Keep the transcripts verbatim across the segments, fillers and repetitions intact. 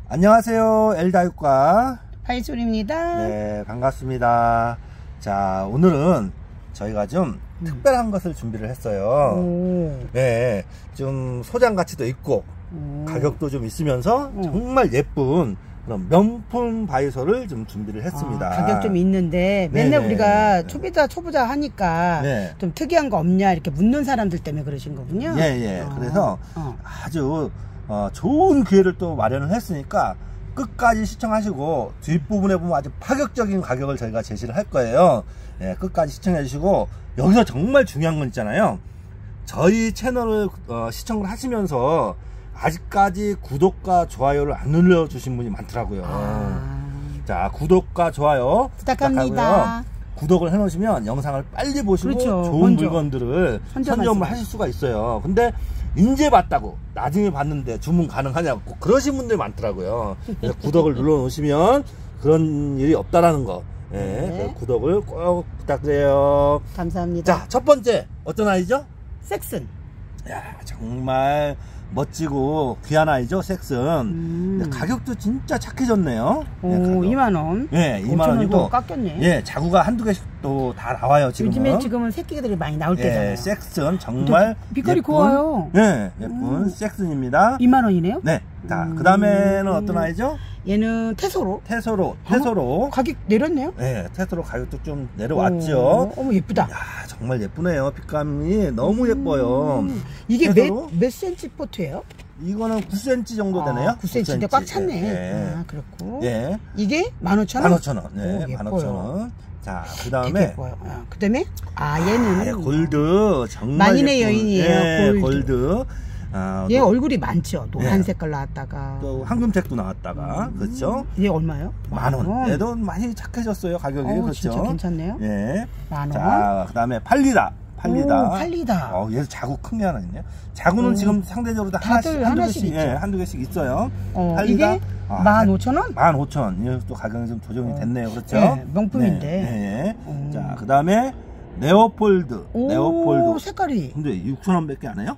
안녕하세요. 엘다육과 파이솔입니다. 네, 반갑습니다. 자, 오늘은 저희가 좀 음. 특별한 것을 준비를 했어요. 오. 네, 좀 소장 가치도 있고 오. 가격도 좀 있으면서 오. 정말 예쁜 그런 명품 바이솔을 좀 준비를 했습니다. 아, 가격 좀 있는데 맨날 네네. 우리가 초보자 초보자 하니까 네. 좀 특이한 거 없냐 이렇게 묻는 사람들 때문에 그러신 거군요. 예, 예. 어. 그래서 어. 아주 어, 좋은 기회를 또 마련을 했으니까 끝까지 시청하시고 뒷부분에 보면 아주 파격적인 가격을 저희가 제시를 할 거예요. 예, 끝까지 시청해 주시고 여기서 정말 중요한 건 있잖아요. 저희 채널을 어, 시청을 하시면서 아직까지 구독과 좋아요를 안 눌러주신 분이 많더라고요. 아... 자, 구독과 좋아요 부탁합니다. 구독을 해놓으시면 영상을 빨리 보시고 그렇죠. 좋은 먼저. 물건들을 선점을 하실 수가 있어요. 근데 인제 봤다고 나중에 봤는데 주문 가능하냐고 그러신 분들이 많더라고요. 그래서 구독을 눌러 놓으시면 그런 일이 없다라는 거. 예, 네. 구독을 꼭 부탁드려요. 감사합니다. 자, 첫 번째 어떤 아이죠? 섹슨. 야, 정말 멋지고 귀한 아이죠, 섹슨. 음. 가격도 진짜 착해졌네요. 오, 네, 이만 원. 예, 네, 이만 원이고. 깎였네. 예, 자구가 한두 개씩 또 다 나와요, 지금은. 요즘에 지금은 새끼들이 많이 나올 예, 때잖아요. 섹슨 정말 빛깔이 고와요. 예, 예쁜 음. 섹슨입니다. 이만 원이네요? 네. 자, 음. 그 다음에는 어떤 아이죠? 얘는 테소로. 테소로. 테소로. 가격 내렸네요? 네, 테소로 가격도 좀 내려왔죠. 오, 어머, 예쁘다. 야, 정말 예쁘네요. 빛감이 너무 음. 예뻐요. 이게 몇, 몇 센치 포트예요? 이거는 구 센티미터 정도 되네요. 아, 구 센티미터인데 꽉 찼네. 네. 아, 그렇고. 네. 이게 만 오천 원? 만 오천 원. 네, 만 오천 원. 자, 그 다음에. 아, 그 다음에. 아, 얘는. 아, 예, 골드. 정말. 만인의 예쁜, 여인이에요. 네, 골드. 골드. 아, 얘 또, 얼굴이 많죠. 노란 네. 색깔 나왔다가. 또 황금색도 나왔다가. 음, 그렇죠? 얘 얼마요? 만 원. 얘도 많이 착해졌어요. 가격이. 어, 그렇죠? 진짜 괜찮네요. 예. 만 원. 자, 그 다음에 팔리다. 팔리다. 오, 팔리다. 어, 얘 자구 큰 게 하나 있네요. 자구는 오. 지금 상대적으로 다 하나씩, 한두 하나씩 개씩, 예, 한두 개씩 있어요. 어, 팔리다. 이게 아, 만 오천 원? 만 오천 원. 이것도 가격이 좀 조정이 됐네요. 그렇죠? 네, 명품인데. 네, 네. 음. 자, 그 다음에 네오폴드. 오, 네오폴드. 색깔이. 근데 육천 원 밖에 안 해요?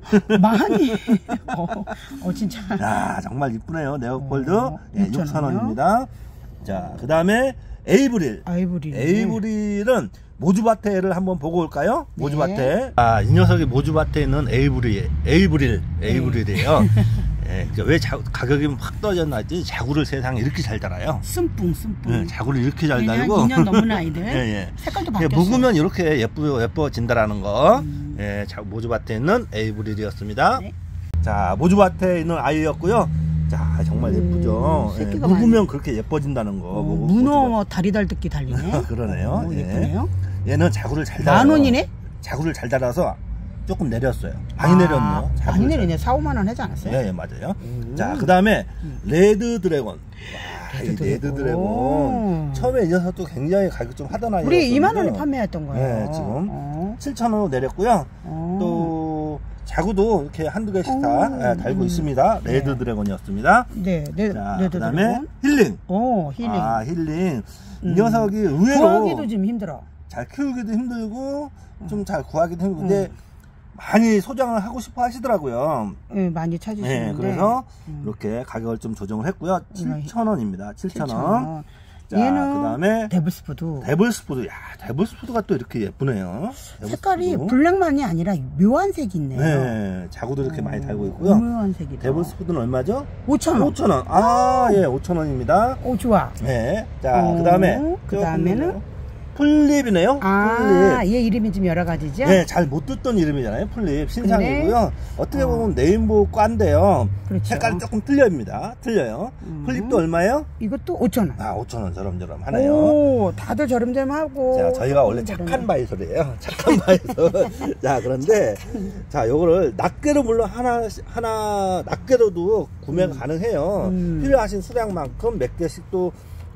많이. 어, 어, 진짜. 야, 정말 이쁘네요. 네오폴드. 어, 예, 육천 원입니다. 자, 그 다음에 에이브릴. 에이브릴. 에이브릴은 모주바테를 한번 보고 올까요? 네. 모주바테. 아, 이 녀석이 모주바테에 있는 에이브릴, 에이브릴, 에이브릴이에요. 네. 예, 그러니까 왜 자, 가격이 확 떨어졌나 했더니 자구를 세상에 이렇게 잘 달아요. 쓴뿡, 쓴뿡. 예, 자구를 이렇게 잘 달고. 이 년 넘은 아이들. 예, 예. 색깔도 예, 바뀌었어. 묵으면 이렇게 예쁘, 예뻐진다라는 거. 음. 예, 자, 모주바테에 있는 에이브릴이었습니다. 네. 자, 모주바테에 있는 아이였고요. 자, 정말 예쁘죠. 예, 묵으면 많이... 그렇게 예뻐진다는 거. 어, 문어 다리 달듣기 달리네. 그러네요. 오, 예. 예쁘네요. 얘는 자구를 잘 달아요. 만 원이네? 자구를 잘 달아서 조금 내렸어요. 많이 아, 내렸네요. 많이 내리네. 사, 오만 원 하지 않았어요? 예, 예, 맞아요. 음. 자, 그 다음에 음. 레드 드래곤. 와, 레드, 이 레드 드래곤. 처음에 이 녀석도 굉장히 가격 좀 하던 아이였어요. 우리 이만 원에 판매했던 거예요. 네, 지금 어. 칠천 원으로 내렸고요. 어. 또 자구도 이렇게 한두 개씩 어. 다 달고 음. 있습니다. 레드 네. 드래곤이었습니다. 네, 네. 자, 레드 그다음에 드래곤. 힐링. 오, 힐링. 아, 힐링. 이 음. 녀석이 의외로 구하기도 좀 힘들어. 잘 키우기도 힘들고 좀 잘 구하기도 힘든데 음. 많이 소장을 하고 싶어 하시더라고요. 네, 많이 찾으시는데. 네, 그래서 음. 이렇게 가격을 좀 조정을 했고요. 칠천 원입니다. 칠천 원. 자, 얘는 그다음에 데블스푸드. 데블스푸드. 야, 데블스푸드가 또 이렇게 예쁘네요. 데블스푸드. 색깔이 블랙만이 아니라 묘한 색이 있네요. 네, 자구도 이렇게 오, 많이 달고 있고요. 묘한 색이다. 데블스푸드는 얼마죠? 오천 원. 오천 원. 아, 예, 오천 원입니다. 오, 좋아. 네. 자, 오, 그다음에 그다음에는 풀립이네요. 아, 풀립. 얘 이름이 좀 여러 가지죠? 네, 잘 못 듣던 이름이잖아요. 풀립. 신상이고요. 어떻게 보면 어. 네임보 과인데요. 그렇죠. 색깔이 조금 틀려입니다. 틀려요. 음. 풀립도 얼마예요? 이것도 오천 원. 아, 오천 원 저렴저렴 하네요. 오, 다들 저렴저렴하고. 자, 저희가 원래 저렴. 착한 바이솔이에요. 착한 바이솔. 자, 그런데, 자, 요거를 낱개로 물론 하나, 하나, 낱개로도 구매가 음. 가능해요. 음. 필요하신 수량만큼 몇 개씩 또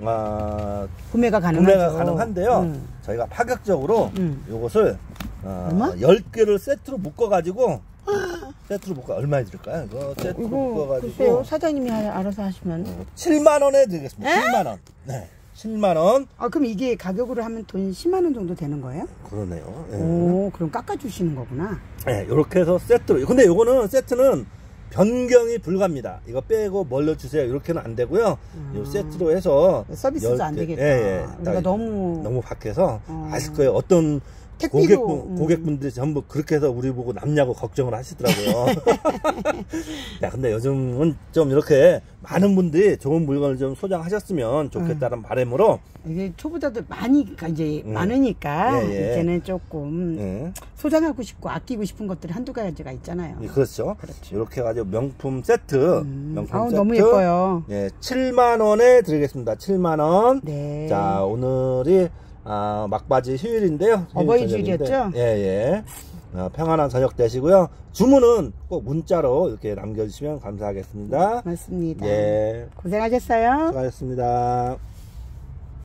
어, 구매가 가능하죠. 구매가 가능한데요. 음. 저희가 파격적으로 음. 요것을 어, 열 개를 세트로 묶어가지고 세트로 묶어 얼마에 드릴까요? 이거 세트로 이거 묶어가지고 글쎄요, 사장님이 알아서 하시면 어, 칠만 원에 드리겠습니다. 에? 칠만 원. 네. 칠만 원. 아, 그럼 이게 가격으로 하면 돈 십만 원 정도 되는 거예요? 그러네요. 네. 오, 그럼 깎아주시는 거구나. 네, 요렇게 해서 세트로. 근데 요거는 세트는 변경이 불가합니다. 이거 빼고 멀려 주세요. 이렇게는 안 되고요. 음. 이 세트로 해서 서비스도 안 되겠다. 예, 예. 그러니까 너무 너무 박해서 어. 아실 거예요. 어떤 고객분, 음. 고객분들이 전부 그렇게 해서 우리 보고 남냐고 걱정을 하시더라고요. 야, 근데 요즘은 좀 이렇게 많은 분들이 좋은 물건을 좀 소장하셨으면 좋겠다는 음. 바람으로. 이게 초보자들 많이, 이제 음. 많으니까, 예, 예. 이제는 조금 예. 소장하고 싶고 아끼고 싶은 것들이 한두 가지가 있잖아요. 예, 그렇죠. 그렇죠. 이렇게 해가지고 명품 세트. 음. 명품 아우, 세트. 너무 예뻐요. 예, 칠만 원에 드리겠습니다. 칠만 원. 네. 자, 오늘이 아, 막바지 휴일인데요. 어버이주일이었죠? 예, 예. 어, 평안한 저녁 되시고요. 주문은 꼭 문자로 이렇게 남겨주시면 감사하겠습니다. 맞습니다. 예. 고생하셨어요. 수고하셨습니다.